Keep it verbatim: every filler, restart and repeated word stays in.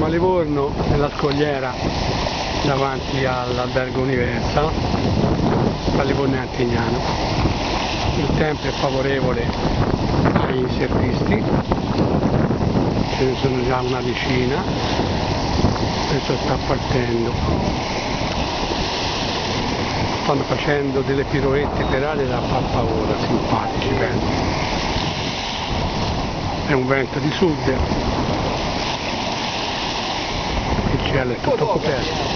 Siamo a Livorno, nella scogliera davanti all'albergo Universal, a Livorno e Antignano. Il tempo è favorevole ai surfisti, ce ne sono già una decina, adesso sta partendo, stanno facendo delle piroette per aria da far paura, simpatici, belli. È un vento di sud, il cielo è tutto coperto.